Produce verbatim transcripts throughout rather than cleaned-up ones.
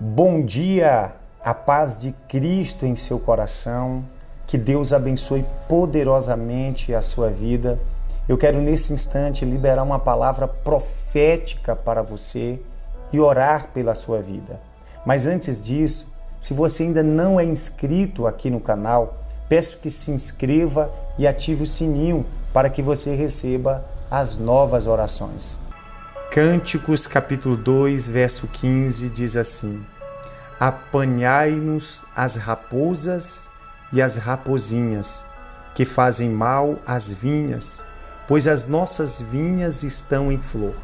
Bom dia, a paz de Cristo em seu coração, que Deus abençoe poderosamente a sua vida. Eu quero nesse instante liberar uma palavra profética para você e orar pela sua vida. Mas antes disso, se você ainda não é inscrito aqui no canal, peço que se inscreva e ative o sininho para que você receba as novas orações. Cânticos capítulo dois, verso quinze diz assim: apanhai-nos as raposas e as rapozinhas, que fazem mal às vinhas, pois as nossas vinhas estão em flor.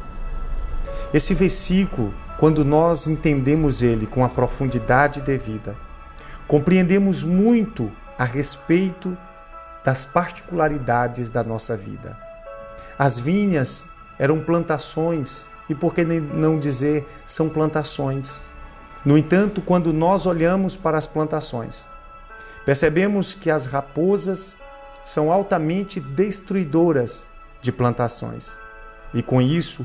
Esse versículo, quando nós entendemos ele com a profundidade devida, compreendemos muito a respeito das particularidades da nossa vida. As vinhas eram plantações, e por que não dizer são plantações? No entanto, quando nós olhamos para as plantações, percebemos que as raposas são altamente destruidoras de plantações. E com isso,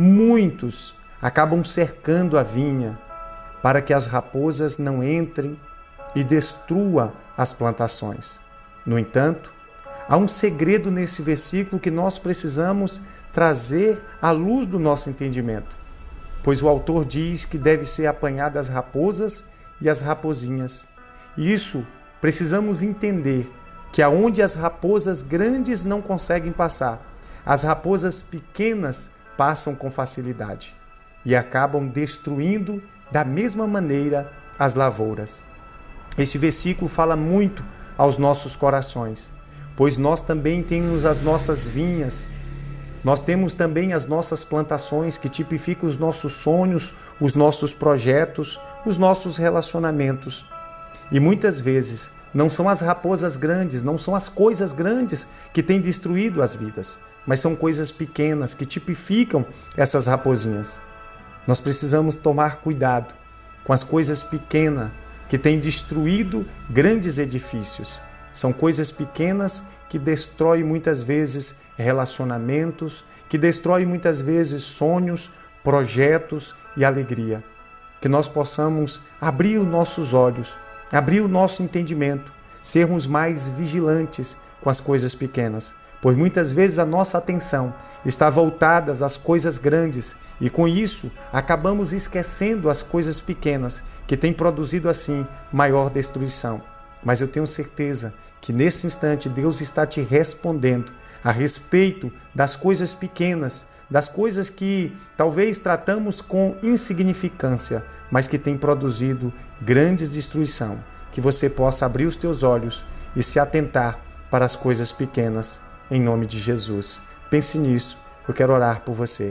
muitos acabam cercando a vinha para que as raposas não entrem e destruam as plantações. No entanto, há um segredo nesse versículo que nós precisamos trazer à luz do nosso entendimento, pois o autor diz que deve ser apanhada as raposas e as rapozinhas. E isso precisamos entender que aonde as raposas grandes não conseguem passar, as raposas pequenas passam com facilidade e acabam destruindo da mesma maneira as lavouras. Este versículo fala muito aos nossos corações, pois nós também temos as nossas vinhas, nós temos também as nossas plantações que tipificam os nossos sonhos, os nossos projetos, os nossos relacionamentos. E muitas vezes não são as raposas grandes, não são as coisas grandes que têm destruído as vidas, mas são coisas pequenas que tipificam essas raposinhas. Nós precisamos tomar cuidado com as coisas pequenas que têm destruído grandes edifícios. São coisas pequenas que destroem muitas vezes relacionamentos, que destroem muitas vezes sonhos, projetos e alegria. Que nós possamos abrir os nossos olhos, abrir o nosso entendimento, sermos mais vigilantes com as coisas pequenas, pois muitas vezes a nossa atenção está voltada às coisas grandes e com isso acabamos esquecendo as coisas pequenas que têm produzido assim maior destruição. Mas eu tenho certeza que nesse instante Deus está te respondendo a respeito das coisas pequenas, das coisas que talvez tratamos com insignificância, mas que têm produzido grandes destruição. Que você possa abrir os teus olhos e se atentar para as coisas pequenas, em nome de Jesus. Pense nisso, eu quero orar por você.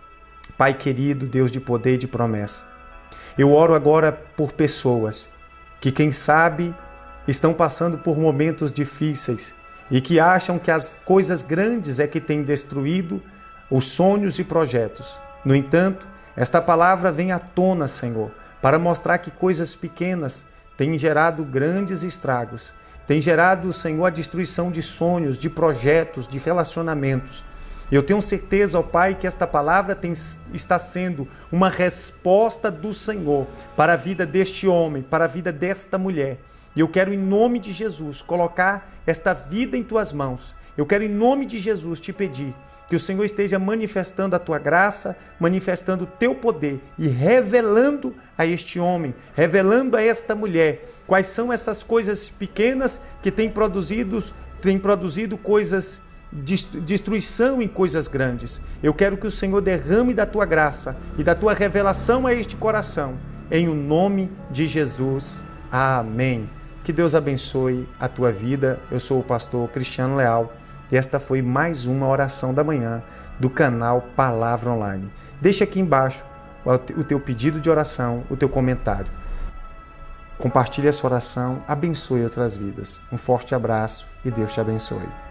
Pai querido, Deus de poder e de promessa, eu oro agora por pessoas que, quem sabe, estão passando por momentos difíceis e que acham que as coisas grandes é que têm destruído os sonhos e projetos. No entanto, esta palavra vem à tona, Senhor, para mostrar que coisas pequenas têm gerado grandes estragos, têm gerado, Senhor, a destruição de sonhos, de projetos, de relacionamentos. Eu tenho certeza, ó Pai, que esta palavra tem, está sendo uma resposta do Senhor para a vida deste homem, para a vida desta mulher. E eu quero, em nome de Jesus, colocar esta vida em tuas mãos. Eu quero, em nome de Jesus, te pedir que o Senhor esteja manifestando a tua graça, manifestando o teu poder e revelando a este homem, revelando a esta mulher quais são essas coisas pequenas que têm produzido, têm produzido coisas, destruição em coisas grandes. Eu quero que o Senhor derrame da tua graça e da tua revelação a este coração, em o nome de Jesus. Amém. Que Deus abençoe a tua vida. Eu sou o pastor Cristiano Leal e esta foi mais uma oração da manhã do canal Palavra Online. Deixa aqui embaixo o teu pedido de oração, o teu comentário. Compartilhe essa oração, abençoe outras vidas. Um forte abraço e Deus te abençoe.